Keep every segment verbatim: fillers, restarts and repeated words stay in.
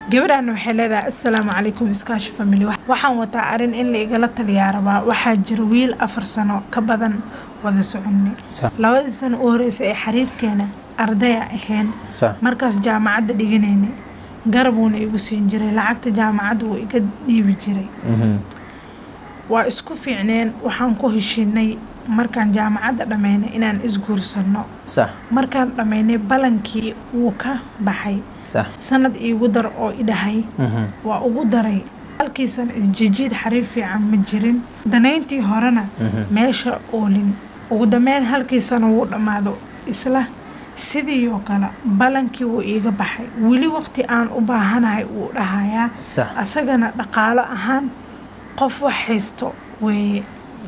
gabadhan waxay leedahay assalaamu calaykum iskaashi family waxaan wataa arin in la igala taliyaa rabaa waxaa jira wiil afar sano ka badan wada soconay labadii sano oo horeysay ee xiriirkeena ardaya ahayn markaas jaamacadda dhiganayna garabuna igu siin jiray lacagta jaamacadda uu iga dhiibi jiray waa isku fiicneen waxaan ku heshiinay markaan jaamacadda dhameynay inaan isguursano صح markaan dhameynay balankii uu ka baxay صح sanad iigu dar oo idhahay waa ugu daray halkiisan isjijiid xariir fiican ma jirin danayntii horena meesha oolin ugu dambeyn halkiisan uu dhamaado isla sidii oo kale balankii uu iiga baxay wili waqti aan u baahanahay uu dhahayaa asagana dhaqaale ahaan qof wax haysto weeye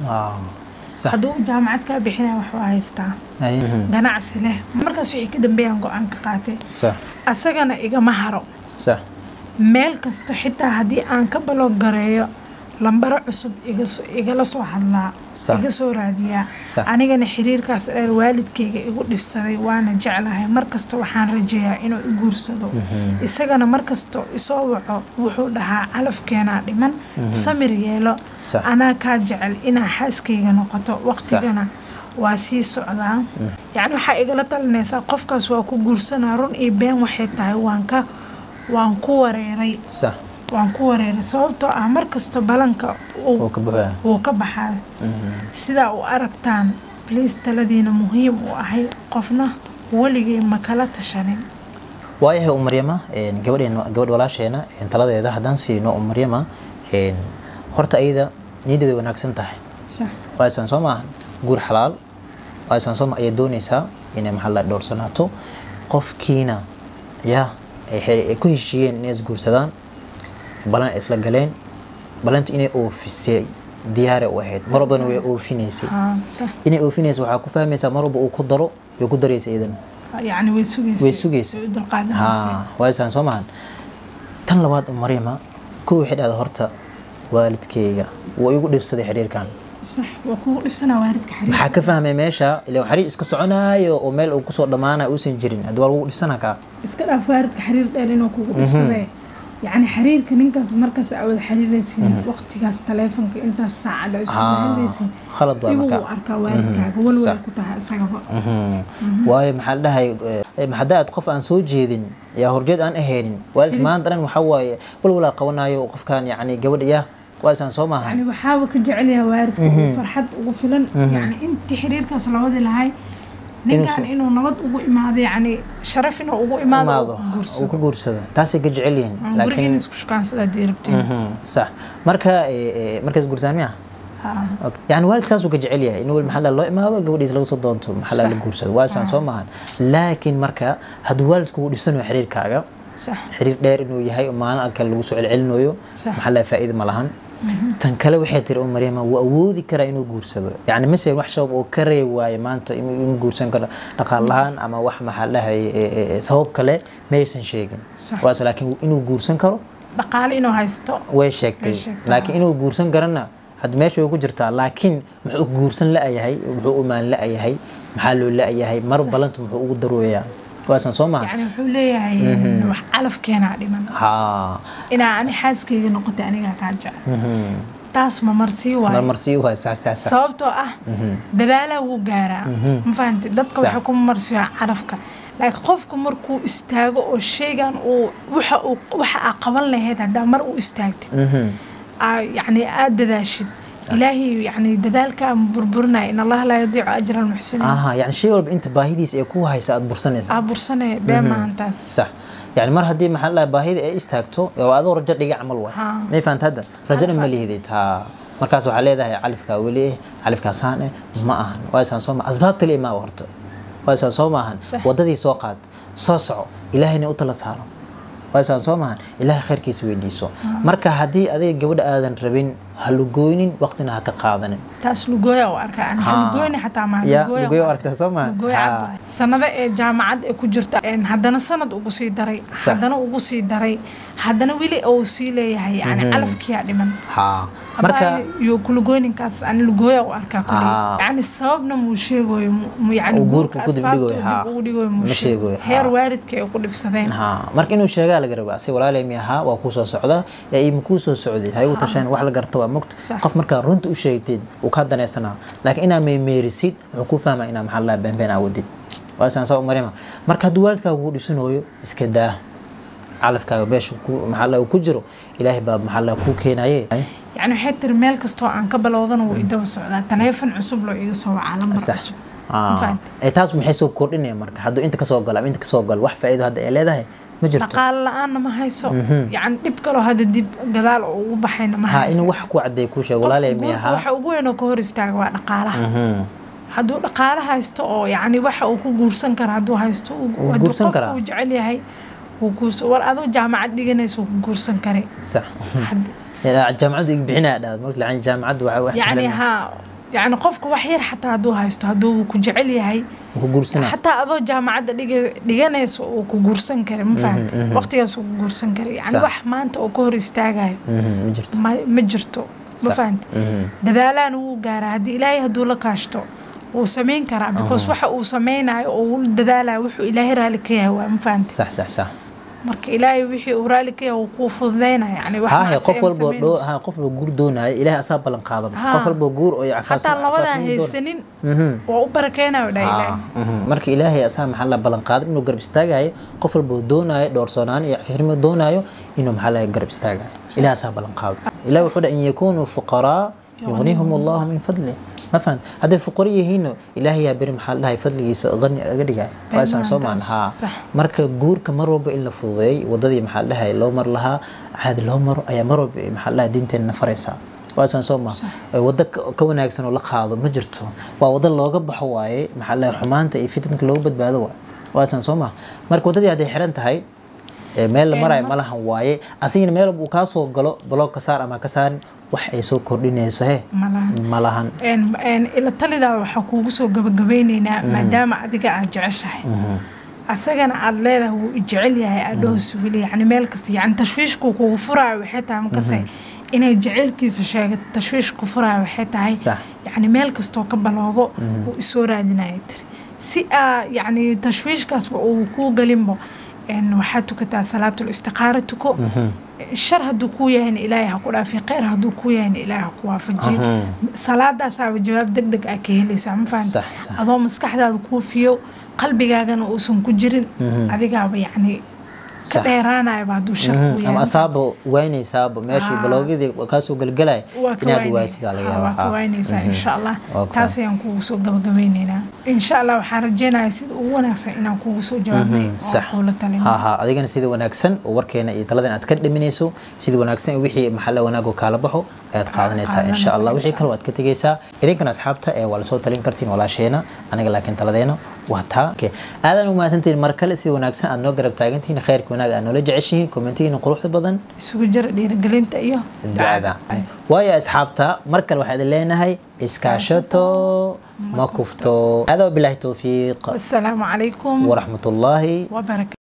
صح haduu jaamacad ka bixinay wax waa haystaa ganacsi leh markaas wixii ka dambeeyaan go'aan ka qaatay صح asagana igama haro صح meel kasta xitaa hadii aan ka balog gareeyo lambaro cusub iga igala soo hadlaa iga soo raadiyaa anigana xiriirkaas ee waalidkayga igu dhifsaday waana jeclahay markasta waxaan rajeeyaa inuu i guursado isagana markasta isoo waco wuxuu dhahaa calafkeena dhiman samir yeelo ana ka jecel inaa xaaskayga noqoto waqtigana waa sii socdaa yani waxa igala talinaysaa qofkaas waa ku guursanaa run iyo been waxay tahay waan ka waan ku wareeray صح waan ku wareeray sababtoo ah markasto balanka uu ka baxay uu ka baxay sida uu aragtaan please taladiina muhiim u ahay qofna waligay ma kala tashanin waayahay Maryama een gabadheena gabadh walaasheena in taladeeda hadan siino Maryama een horta ayda nidadeeda wanaagsan tahay sax waasan Soomaa guur xalaal waasan Soomaa ay doonaysaa inay maxal la doorsanaato qofkiina ya ay ku heshiiyeen inay isguursadaan balan isla galeen balanta inay oofisay diyaar u ahayd marban way oofineysay inay oofineysay waxa ku fahmaysaa marba uu ku daro iyo ku dareysay idan yani way sugeysay way sugeysay ha waasan Soomaa tan labaad Maryama ku wixii dhada horta waalidkayga way igu dhibsaday xiriirkan صح وكو dhibsana waalidka xiriir waxa ka fahmay meesha ilaa xiriir iska soconaayo oo meel uu ku soo dhamaanay uusan jirin hadii waa lagu dhibsana ka iska dhaaf waalidka xiriir dheer inuu kugu dhibsaday يعني xiriirka ninkaas markaas aad xiriiraysiin waqtigaas telefoonka intaas saacad ay soo xiriiraysiin khalad waa marka uu arka waalidkaaga walwal ku tahay isagaba waayo maxal dhahay maxadaad qof aan soo jeedin yaa horjeed aan aheenin waalid maantan waxa waaye walwala qabanayo qofkan yani gabadha واسان سوما يعني وحاول كجعلها وارد فرحت وفلان يعني انت حريركاس لوادي لهاي ninkan inuu nabad ugu imaado yani sharaf inuu ugu imaado oo ku guursado taasi ka jeceliyeen laakiin isku shaqaansada diirabtiin sax marka markaas guursaamiya يعني والد ساسو كجعليه انه المحل لو imaado gabadhiis lagu soo doonto maxal la guursado waasan Soomaa laakiin marka had waalidku u dhifsano xiriirkaaga صح xiriir dheer inuu yahay oo maalin akal lagu soo celcelinayo maxal la faa'iido ma lahan tan kale waxay tiri Maryama waa awoodi kara inuu guursado yani mesela wax shaqo oo karey waay maanta inuu guursan karo dhaqaalahan ama wax maxal lahay sabab kale maysan sheegin waas laakiin inuu guursan karo dhaqaale inuu haysto way sheegtay laakiin inuu guursan karana had meesha uu ku jirtaa laakiin muxuu guursan la yahay wuxuu u maan la yahay maxaa loo la yahay mar balanta muxuu ugu darooyaa واسان سوما يعني حوليه wax calafkeena dhiman ha ina ani xaaskeyga noqotay aniga ka jecel taas ma marsi waay ma marsi waay sax sax sababtoo ah dadaala uu gaara ma fahanti dadka waxa ku marsiya calafka laakiin qofku markuu istaago oo sheegan uu waxa uu waxa qaban lahayd hada mar uu istaagtid يعني aad dadaashid إلهي يعني دذلك بربرنا إن الله لا يضيع أجر المحسنين. آه يعني شيء ولا أنت باهيديس يكون هاي ساعد برسنة. آه برسنة بما أنت. صح يعني مرة هدي محل باهيد استهكتو وهذا رجال اللي يعمل واحد. ما يفهم هذا رجال ملي هدي ها مركز عليه ده علف كاولي علف كاسانة ما أهن واسان صوم أسباب تلي ما ورد واسان صوم أهن وضدي سوقات صاصع إلهي نقطة لسهرة واسان صوم أهن إلهي خير كيس ويديسو مركز هدي هذي جود آذن ربين هلوجوين وقتنا هكا قاضن تاس لوجويا وأركا أنا هلوجوين حتى ما لوجويا لوجويا وأركا سما لوجويا سنة جامعة كوجرتا إن هذانا سنة أقصي دري هذانا أقصي دري هذانا ويلي أوصي لي هي يعني ألف كيا من ها marka yo kulugoonin kaas aan lugooya u arkaa kulay yani sababna muu sheegoy yani guurka ku dibdhigoy ha ma sheegoy heer waalidka ay ku dhibsadeen ha marka inuu sheegaa laga rabaa si walaalay miyaha waa ku soo socda ee ay ku soo socday hay u tashan wax la garto waa mugto qof marka runta u sheegtid uu ka daneysana laakiin ina meemerisid wuxuu ku fahmaa ina maxal la beenbeen awadid waa san soo marima marka haduu waalidka ugu dhibsanooyo iska daa calafkaaga beeshu ku maxal la ku jiro ilaahay baa maxal la ku keenaye يعني حتى ميل كستو عن قبل وغن ويدو سعودة تليفون عصب لو يسوى عالم عصب آه إيه تاس محسوب كوردين مرك هادو أنت كسوق قال أنت كسوق قال واحد فائدة هذا إيه ده مجرد قال أنا ما هي سو يعني يبقى له هذا ديب قدال وبحين ما هي إنه واحد كوعد يكوشه ولا ليه ميها واحد وقوي إنه كهور استعوا نقاله هادو نقاله هايستو يعني واحد وكو جورسن كر هادو هايستو جورسن كر وجعلي هاي وجورس ورأذو جامعة ديجنيس وجورسن كري صح يعني الجامعة يبيعنا هذا مثل عن جامعة وعوح يعني ها يعني قفك وحير حتى هدو هايستو هدو كجعلي هاي وكجورسنا حتى هذا جامعة ديجا ديجنيس وكجورسن كري ما فهمت وقت يسوق جورسن كري يعني وح ما أنت أكور استعجاي مجرت مجرتو ما فهمت دذالان وجار هدي إلهي هدو لكاشتو وسمين كرا بكوس وح وسمين هاي ودذالا وح إلهي رالك يا هو ما فهمت صح صح صح marka ilaahay wixii uu raalika uu ku fududeynaa yani wax ha qof walba doo ha qof walba guur doonay ilaahay asaab balan qaado qof walba guur oo yaafas hatta labada haysanin oo u barakeenaa ilaahay marka ilaahay asaab maxalla balan qaado inuu garab istaagayo qof walba doonay doorsoonaan iyo firmo doonayo inuu maxalla garab istaagayo ilaahay asaab balan qaado ilaahay wuxuu in yakunu fuqara يغنيهم الله من فضله ما فهمت هذا فقريه هنا إلهي يا بريم حال هاي فضله يغني أقدر واسان صومان ها مرك جور كمرة بإلا فضي وضدي محل هاي لو مر لها هذا لو مر أي مرة بمحلها دينتين نفرسها واسان صوما ودك كون أكسن ولا خاض مجرته ووضل الله قب حواي محلها حمان تي فتنك لو بد بعدوا واسان صوما مرك وضدي هذه حرنت هاي ميل مرة ملها هواي أصين ميل بوكاسو قلو بلوك كسار أما كسار wax ay soo kordhinayso he malahan een een ila talida waxa kuugu soo gabagabeynayna maadaama adiga aad jeceshahay asagana aad leedahay uu jecel yahay adoos wili yani meel kasta yani tashwiishku kuugu furaayo waxay tahay ma kasay inay jecelkiisa sheego tashwiishku furaayo waxay tahay yani meel kasta ka baloogo uu isoo raadinayo si yani tashwiishkaas uu ku galinbo إن وحدك تا صلاة الاستخارة تكو شر هدوكو يعني إلهي هقولا في غير هدوكو يعني إلهي هقوا فجي صلاة دا ساوي جواب دق دق أكيه اللي سامن فان أضو مسكح دا دكو فيو قلبي غاقنا وسن كجرين أذيك يعني كديرانا بعدو شكو يعني أما أصابه وين أصابه ماشي بلوغي ذي وكاسو قلقلاي إنادي واسد على جوا وكوينيسا إن شاء الله تاسي ينكو سو قبقبينينا إن شاء الله وحرجينا يسيد ونكسن إنا نكو سو جوابي صح ها ها أديكنا سيد ونكسن ووركينا يتلادين أتكلم منيسو سيد ونكسن وحي محل وناقو كالبحو أتقاضنيسا إن شاء الله وحي كلوات كتيجيسا إذا كنا أصحابتا ولا صوت تلين كرتين ولا شينا أنا لكن تلادينا وحتا هذا وما سنتين مركل سيد ونكسن أنو قرب تاجنتين خير كوناق أنو لجعشين كومنتين وقروح بدن سوجر دير قلنت أيه دعاء ويا أصحابتا مركل واحد اللي نهاي إسكاشتو ما كفتو هذا وبالله توفيق السلام عليكم ورحمة الله وبركاته.